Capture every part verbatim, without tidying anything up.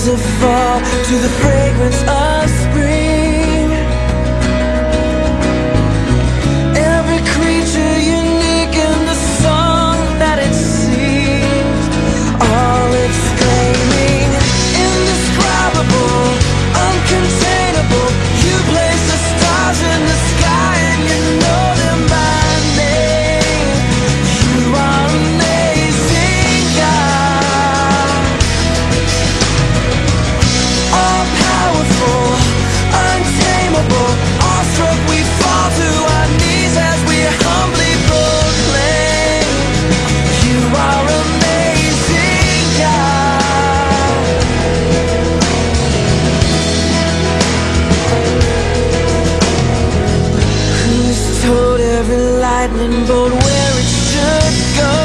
petals of fall to the fragrance of spring. Every creature unique in the song that it sings, all exclaiming, indescribable, uncontainable. You place the stars in the sky and you know them by name. You are amazing, God. All powerful, untamable, awestruck we fall to our knees as we humbly proclaim, you are amazing, God. Who's told every lightning bolt where it should go,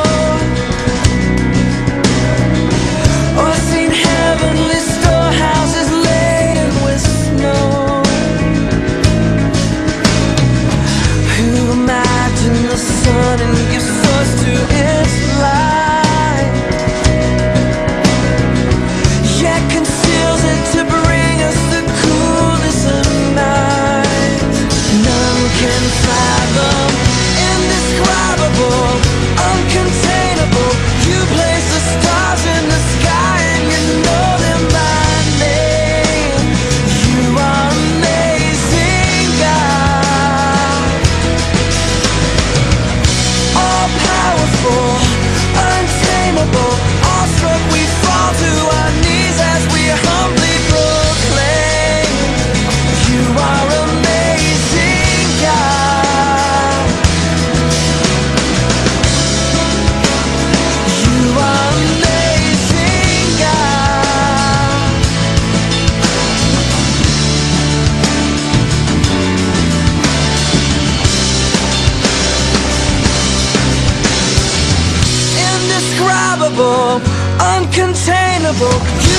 or seen heavenly storehouses laden with snow? Who imagined the sun and gives source to its light, yet conceals it to bring us the coolness of night? None can fathom, indescribable, uncontainable. You place the stars in the sky and you know them by name. You are amazing, God. All powerful, untamable, awestruck we fall to our knees as we humbly proclaim, you are amazing, God. You are amazing, God. Indescribable, uncontainable. You